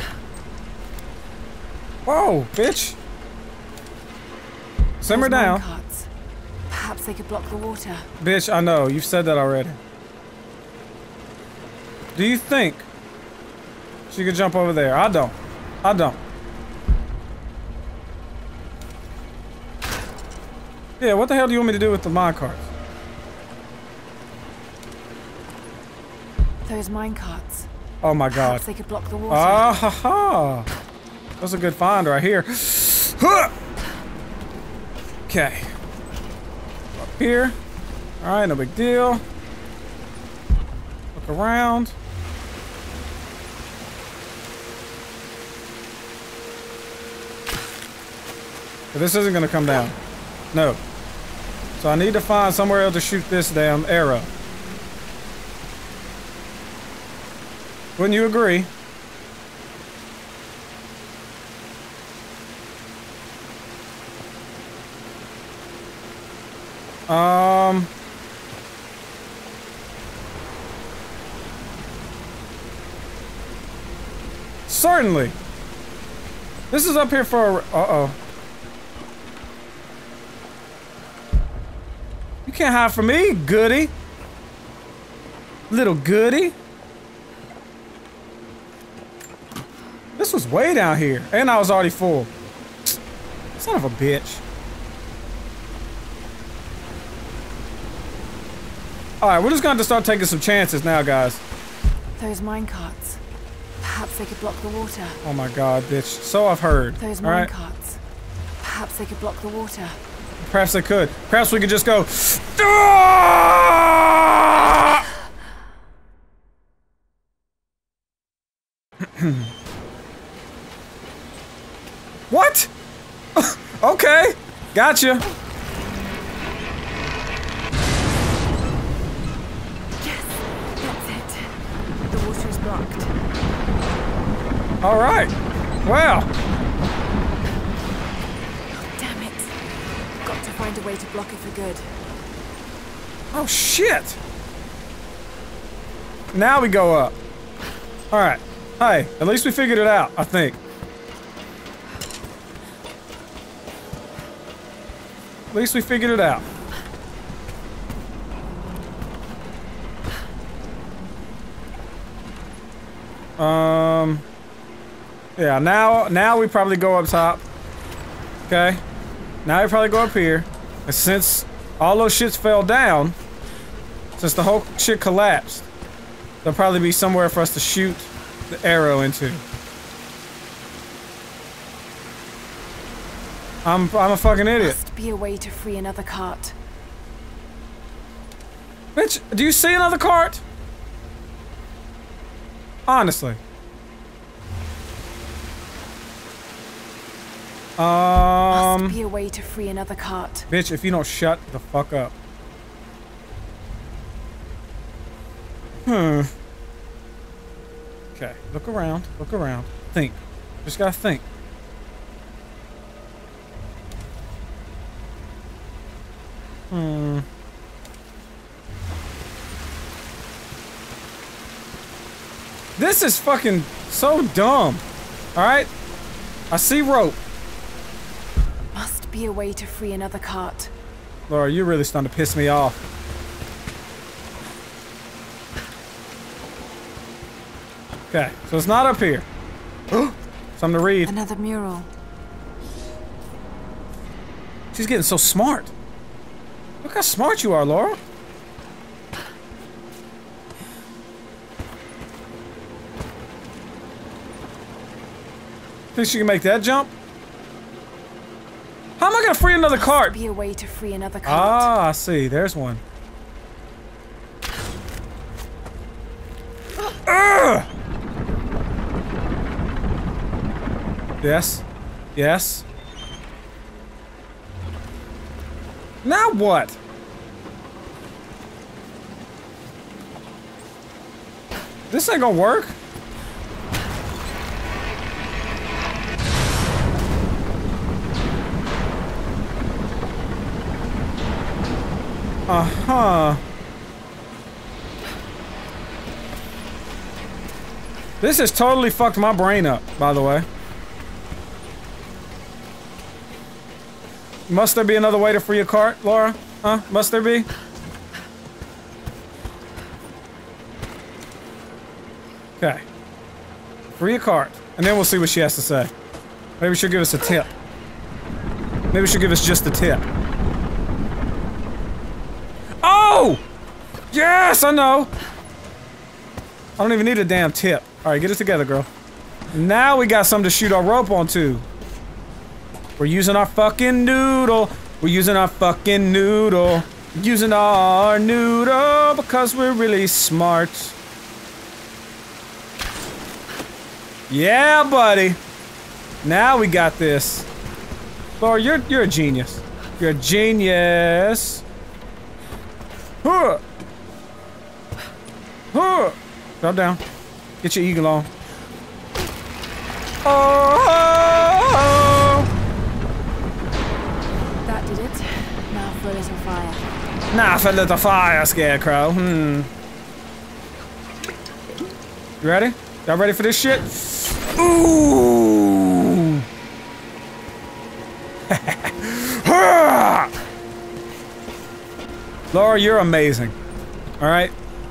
Speaker 1: Whoa, bitch! Simmer down.
Speaker 2: Minecarts. Perhaps they could block the water.
Speaker 1: Bitch, I know, you've said that already. Do you think she could jump over there? I don't. I don't. Yeah, what the hell do you want me to do with the minecarts?
Speaker 2: Those minecarts.
Speaker 1: Oh my god.
Speaker 2: Perhaps they could block the water.
Speaker 1: Ah ha ha! That's a good find right here. Okay. Up here. Alright, no big deal. Look around. But this isn't gonna come down. No. So I need to find somewhere else to shoot this damn arrow. Wouldn't you agree? Certainly. This is up here for a... Uh-oh. You can't hide from me, goody. Little goody. This was way down here, and I was already full. Son of a bitch. Alright, we're just going to start taking some chances now, guys.
Speaker 2: Those minecarts. Perhaps they could block the water.
Speaker 1: Oh my god, bitch. So I've heard.
Speaker 2: Those
Speaker 1: Alright.
Speaker 2: minecarts. Perhaps they could block the water.
Speaker 1: Perhaps they could. Perhaps we could just go... Ah! What? Okay. Gotcha.
Speaker 2: Yes, that's it. The water is blocked.
Speaker 1: All right. Well.
Speaker 2: Damn it. Got to find a way to block it for good.
Speaker 1: Oh, shit. Now we go up. All right. Hey, at least we figured it out, I think. At least we figured it out. Yeah, now we probably go up top. Okay. Now we probably go up here. And since all those shits fell down, since the whole shit collapsed, there'll probably be somewhere for us to shoot the arrow into. I'm a fucking idiot.
Speaker 2: Must be a way to free another cart.
Speaker 1: Bitch, do you see another cart? Honestly.
Speaker 2: Must be a way to free another cart.
Speaker 1: Bitch, if you don't shut the fuck up. Okay, look around, think. Just gotta think. This is fucking so dumb. Alright? I see rope.
Speaker 2: Must be a way to free another cart.
Speaker 1: Laura, you're really starting to piss me off. Okay, so it's not up here. Something to read.
Speaker 2: Another mural.
Speaker 1: She's getting so smart. Look how smart you are, Laura. Think she can make that jump? How am I gonna free another cart?
Speaker 2: Be a way to free another cart.
Speaker 1: Ah, I see. There's one. Yes. Yes. Now what? This ain't gonna work. Uh-huh. This has totally fucked my brain up, by the way. Must there be another way to free a cart, Laura? Huh? Must there be? Okay. Free a cart. And then we'll see what she has to say. Maybe she'll give us a tip. Maybe she'll give us just a tip. Oh! Yes, I know! I don't even need a damn tip. Alright, get it together, girl. Now we got something to shoot our rope onto. We're using our fucking noodle. We're using our fucking noodle. Using our noodle because we're really smart. Yeah, buddy. Now we got this. Laura, you're a genius. You're a genius. Huh. Huh. Drop down. Get your eagle on. Oh.
Speaker 2: That did it. Now for a little fire.
Speaker 1: Now for a little fire, Scarecrow. You ready? Y'all ready for this shit? Ooh! Laura, you're amazing. Alright?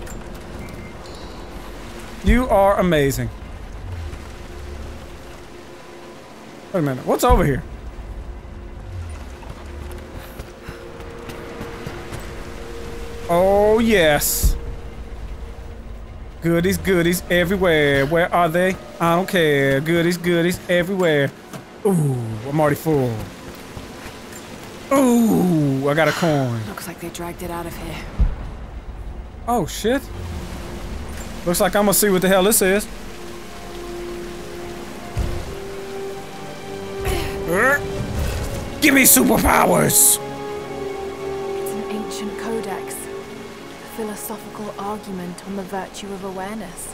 Speaker 1: You are amazing. Wait a minute. What's over here? Oh, yes. Goodies, goodies everywhere. Where are they? I don't care. Goodies, goodies everywhere. Ooh, I'm already full. Ooh, I got a coin.
Speaker 2: Looks like they dragged it out of here.
Speaker 1: Oh, shit. Looks like I'm gonna see what the hell this is. Give me superpowers!
Speaker 2: It's an ancient codex. A philosophical argument on the virtue of awareness.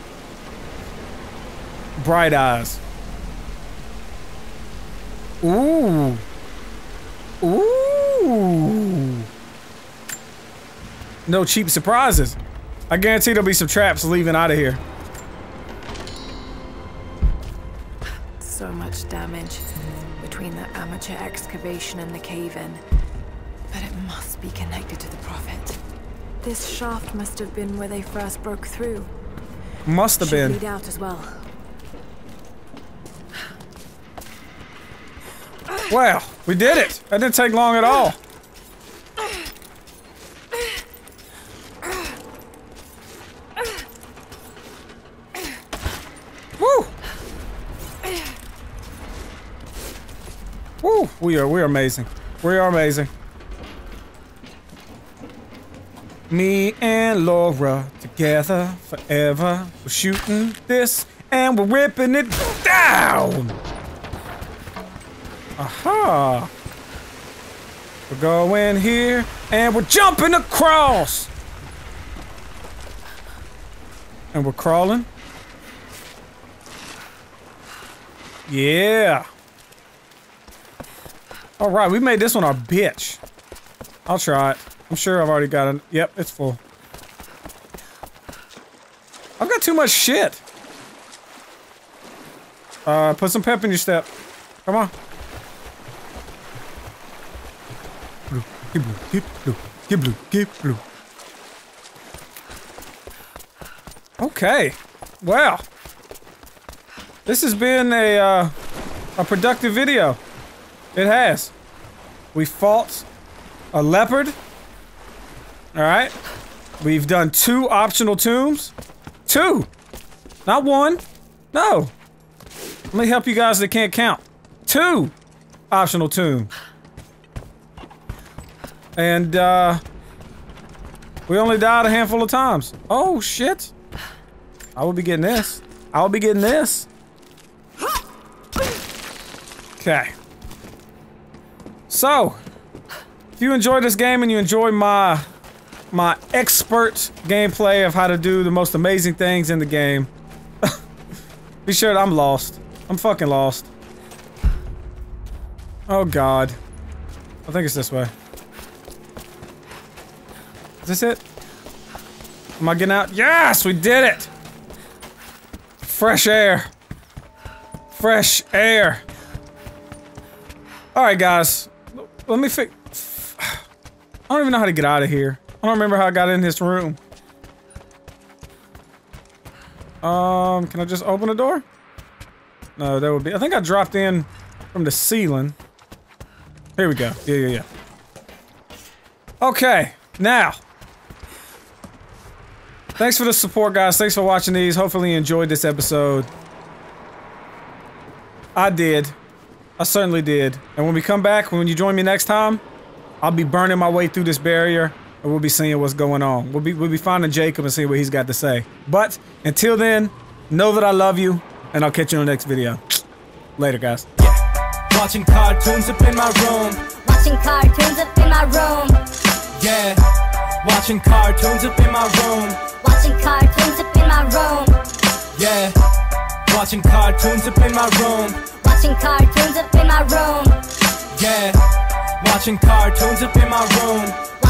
Speaker 1: Bright eyes. Ooh. Ooh. No cheap surprises. I guarantee there'll be some traps leaving out of here.
Speaker 2: So much damage between the amateur excavation and the cave-in. But it must be connected to the Prophet. This shaft must have been where they first broke through.
Speaker 1: Must have been.
Speaker 2: Should lead out as well.
Speaker 1: Well, we did it. That didn't take long at all. Woo! Woo! We're amazing. We are amazing. Me and Laura together forever. We're shooting this and we're ripping it down. Aha! We're going here and we're jumping across. And we're crawling. Yeah. All right, we made this one our bitch. I'll try it. I'm sure I've already got it. Yep, it's full. I've got too much shit. Put some pep in your step. Come on. Blue, get blue, get blue, get blue, get blue. Okay. Well, This has been a productive video. It has. We fought a leopard. Alright. We've done 2 optional tombs. 2! Not 1. No. Let me help you guys that can't count. 2 optional tombs. And, we only died a handful of times. Oh, shit. I will be getting this. I will be getting this. Okay. So, if you enjoyed this game and you enjoy my expert gameplay of how to do the most amazing things in the game, be sure that I'm lost. I'm fucking lost. Oh god. I think it's this way. Is this it? Am I getting out? Yes, we did it! Fresh air. Fresh air. Alright guys. Let me fix... I don't even know how to get out of here. I don't remember how I got in this room. Can I just open the door? No, that would be... I think I dropped in from the ceiling. Here we go. Yeah. Okay, now. Thanks for the support, guys. Thanks for watching these. Hopefully you enjoyed this episode. I did. I certainly did. And when we come back, when you join me next time, I'll be burning my way through this barrier, and we'll be seeing what's going on. We'll be finding Jacob and seeing what he's got to say. But until then, know that I love you, and I'll catch you in the next video. Later, guys.
Speaker 10: Yeah. Watching cartoons up in my room.
Speaker 11: Watching cartoons up in my room.
Speaker 10: Yeah. Watching cartoons up in my room.
Speaker 11: Watching cartoons up in my room.
Speaker 10: Yeah. Watching cartoons up in my room.
Speaker 11: Watching cartoons up in my room.
Speaker 10: Yeah. Watching cartoons up in my room.